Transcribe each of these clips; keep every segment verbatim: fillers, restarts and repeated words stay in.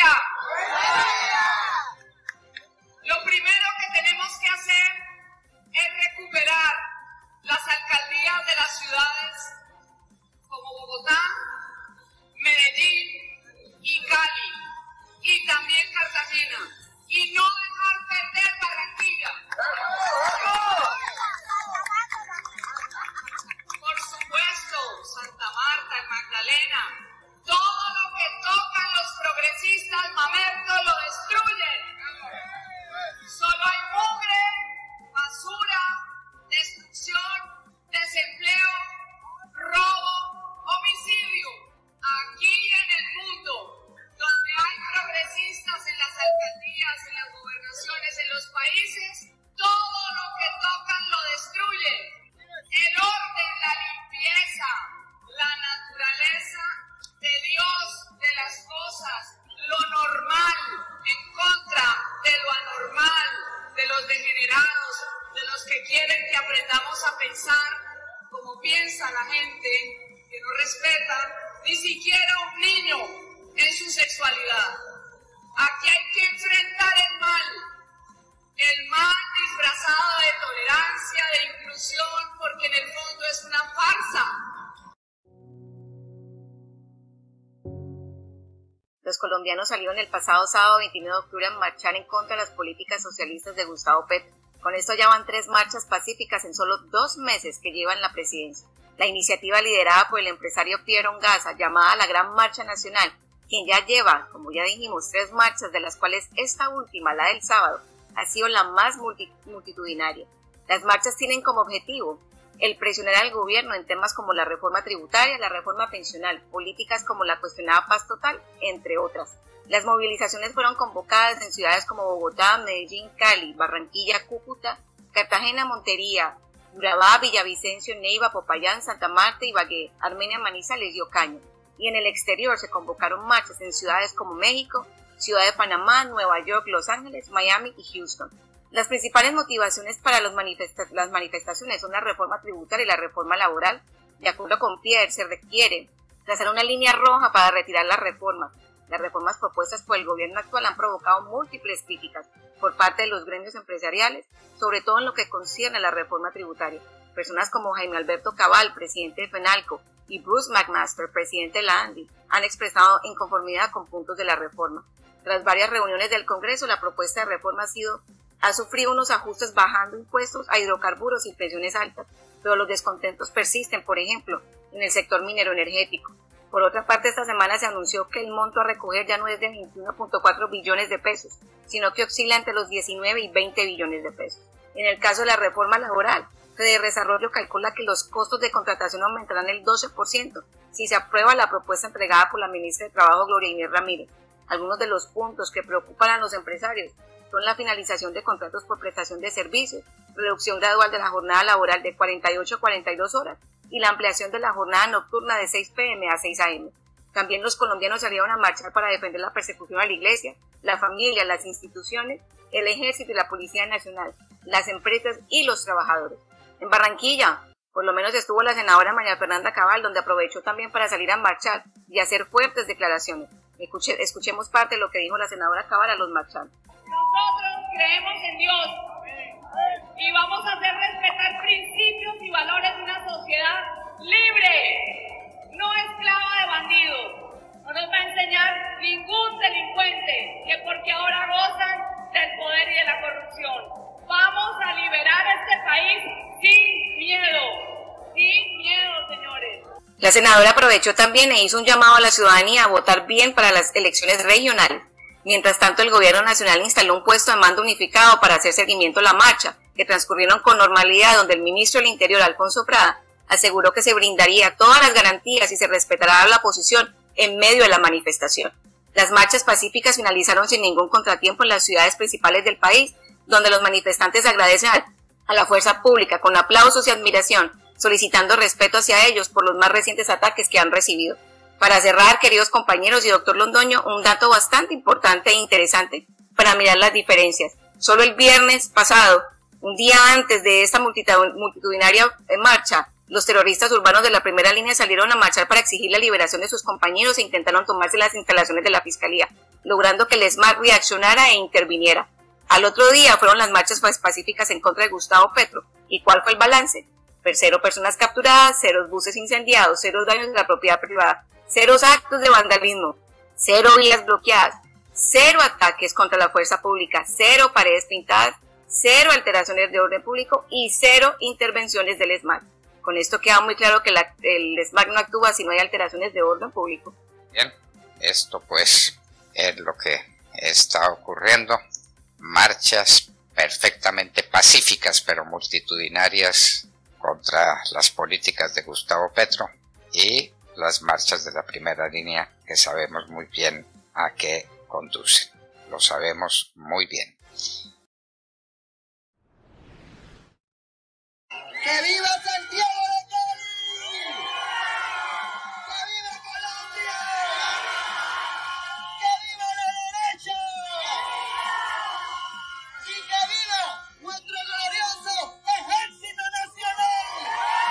día. Lo primero que tenemos que hacer es recuperar las alcaldías de las ciudades como Bogotá, Medellín y Cali, y también Cartagena, y no dejar perder Barranquilla. Por supuesto, Santa Marta, el Magdalena, todo lo que tocan los progresistas mamertos lo destruyen. Solo hay mugre, basura, destrucción, desempleo, robo, homicidio. Aquí en el mundo, donde hay progresistas en las alcaldías, en las gobernaciones, en los países, todo lo que tocan lo destruye. El orden, la limpieza, la naturaleza de Dios, de las cosas, lo normal, en contra de lo anormal, de los degenerados, de los que quieren que aprendamos a pensar como piensa la gente, que no respeta ni siquiera un niño en su sexualidad. Aquí hay que enfrentar el mal, el mal disfrazado de tolerancia, de inclusión, porque en el fondo es una farsa. Los colombianos salieron el pasado sábado veintinueve de octubre a marchar en contra de las políticas socialistas de Gustavo Petro. Con esto ya van tres marchas pacíficas en solo dos meses que llevan la presidencia. La iniciativa liderada por el empresario Piero Ongaza, llamada la Gran Marcha Nacional, quien ya lleva, como ya dijimos, tres marchas, de las cuales esta última, la del sábado, ha sido la más multitudinaria. Las marchas tienen como objetivo el presionar al gobierno en temas como la reforma tributaria, la reforma pensional, políticas como la cuestionada paz total, entre otras. Las movilizaciones fueron convocadas en ciudades como Bogotá, Medellín, Cali, Barranquilla, Cúcuta, Cartagena, Montería, Urabá, Villavicencio, Neiva, Popayán, Santa Marta, Ibagué, Armenia, Manizales y Ocaña. Y en el exterior se convocaron marchas en ciudades como México, Ciudad de Panamá, Nueva York, Los Ángeles, Miami y Houston. Las principales motivaciones para los manifesta- las manifestaciones son la reforma tributaria y la reforma laboral. De acuerdo con Pierre, se requiere trazar una línea roja para retirar las reformas. Las reformas propuestas por el gobierno actual han provocado múltiples críticas por parte de los gremios empresariales, sobre todo en lo que concierne a la reforma tributaria. Personas como Jaime Alberto Cabal, presidente de FENALCO, y Bruce McMaster, presidente de la ANDI, han expresado inconformidad con puntos de la reforma. Tras varias reuniones del Congreso, la propuesta de reforma ha sido ha sufrido unos ajustes bajando impuestos a hidrocarburos y pensiones altas, pero los descontentos persisten, por ejemplo, en el sector minero energético. Por otra parte, esta semana se anunció que el monto a recoger ya no es de veintiuno punto cuatro billones de pesos, sino que oscila entre los diecinueve y veinte billones de pesos. En el caso de la reforma laboral, Federdesarrollo calcula que los costos de contratación aumentarán el doce por ciento si se aprueba la propuesta entregada por la ministra de Trabajo, Gloria Inés Ramírez. Algunos de los puntos que preocupan a los empresarios son la finalización de contratos por prestación de servicios, reducción gradual de la jornada laboral de cuarenta y ocho a cuarenta y dos horas y la ampliación de la jornada nocturna de seis pe eme a seis a eme. También los colombianos salieron a marchar para defender la persecución a la iglesia, la familia, las instituciones, el ejército y la Policía Nacional, las empresas y los trabajadores. En Barranquilla, por lo menos estuvo la senadora María Fernanda Cabal, donde aprovechó también para salir a marchar y hacer fuertes declaraciones. Escuche, escuchemos parte de lo que dijo la senadora Cabal a los marchantes. Nosotros creemos en Dios y vamos a hacer respetar principios y valores de una sociedad libre, no esclava de bandidos. No nos va a enseñar ningún delincuente que porque ahora gozan del poder y de la corrupción. Vamos a liberar este país sin miedo, sin miedo, señores. La senadora aprovechó también e hizo un llamado a la ciudadanía a votar bien para las elecciones regionales. Mientras tanto, el gobierno nacional instaló un puesto de mando unificado para hacer seguimiento a la marcha, que transcurrieron con normalidad, donde el ministro del Interior, Alfonso Prada, aseguró que se brindaría todas las garantías y se respetará la oposición en medio de la manifestación. Las marchas pacíficas finalizaron sin ningún contratiempo en las ciudades principales del país, donde los manifestantes agradecen a la fuerza pública con aplausos y admiración, solicitando respeto hacia ellos por los más recientes ataques que han recibido. Para cerrar, queridos compañeros y doctor Londoño, un dato bastante importante e interesante para mirar las diferencias. Solo el viernes pasado, un día antes de esta multitudinaria marcha, Los terroristas urbanos de la primera línea salieron a marchar para exigir la liberación de sus compañeros e intentaron tomarse las instalaciones de la fiscalía, logrando que el ESMAD reaccionara e interviniera. Al otro día fueron las marchas pacíficas en contra de Gustavo Petro. ¿Y cuál fue el balance? Cero personas capturadas, cero buses incendiados, cero daños de la propiedad privada, cero actos de vandalismo, cero vías bloqueadas, cero ataques contra la fuerza pública, cero paredes pintadas, cero alteraciones de orden público y cero intervenciones del ESMAD. Con esto queda muy claro que la, el ESMAD no actúa si no hay alteraciones de orden público. Bien, esto pues es lo que está ocurriendo. Marchas perfectamente pacíficas pero multitudinarias contra las políticas de Gustavo Petro y las marchas de la primera línea que sabemos muy bien a qué conducen. Lo sabemos muy bien. ¡Que viva Santiago de Cali! ¡Que viva Colombia! ¡Que viva la derecha! ¡Y que viva nuestro glorioso Ejército Nacional!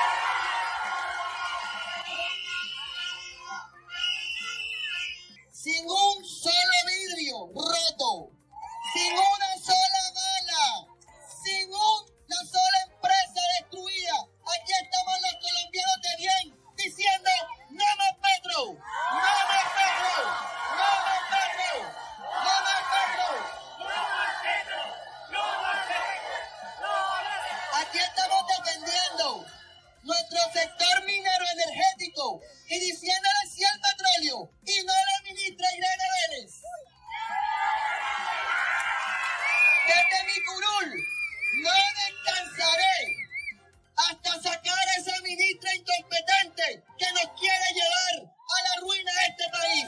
Sin un solo vidrio roto, sin una sola bala, sin una sola empresa destruida. Aquí estamos los colombianos de bien diciendo no más Petro, no más Petro, no más Petro, no más Petro, no más Petro, no más Petro. Aquí estamos defendiendo nuestro sector minero energético y diciéndole sí al petróleo y no a la ministra Irene Vélez. Desde mi curul no descansaré hasta sacar a esa ministra incompetente que nos quiere llevar a la ruina de este país.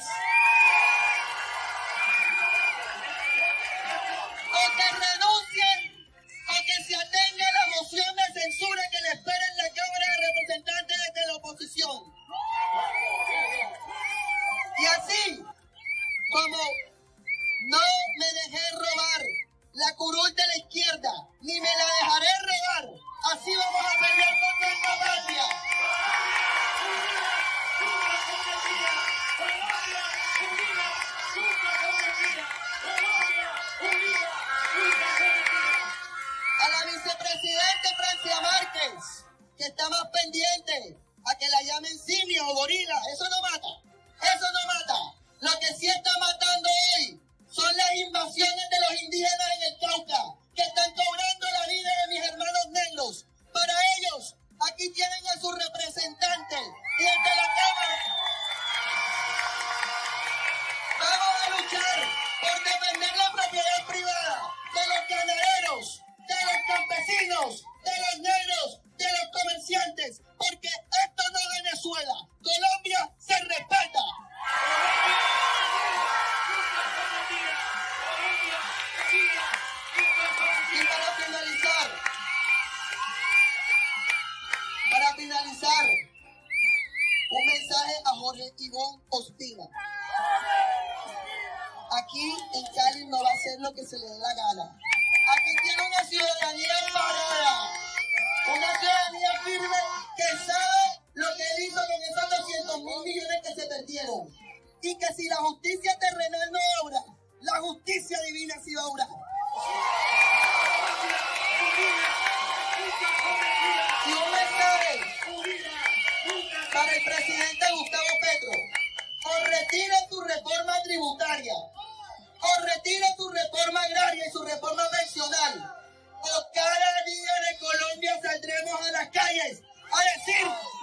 O que renuncien o que se atenga a la moción de censura que le espera en la Cámara de Representantes desde la oposición. Y así como no me dejé robar la curul de la izquierda, ni me la dejaré robar, así vamos a pelear por nuestra patria. A la vicepresidenta Francia Márquez, que está más pendiente a que la llamen simio o gorila, eso no mata, eso no mata. Lo que sí está matando hoy son las invasiones de los indígenas en el Cauca, que están cobrando la vida de mis hermanos negros. Para ellos, aquí tienen a su representante y desde la Cámara vamos a luchar por defender la propiedad privada de los ganaderos, de los campesinos, de los negros, de los comerciantes, porque esto no es Venezuela. Colombia se respeta. Y para finalizar, para finalizar, un mensaje a Jorge Ivonne Ospina. Aquí en Cali no va a hacer lo que se le dé la gana. Aquí tiene una ciudadanía parada, una ciudadanía firme que sabe lo que él hizo con esos doscientos mil millones que se perdieron. Y que si la justicia terrenal no obra, la justicia divina sí va a obrar. Y un mensaje para el presidente Gustavo Petro: o retira su reforma tributaria, o retira su reforma agraria y su reforma pensional, o cada día de Colombia saldremos a las calles a decir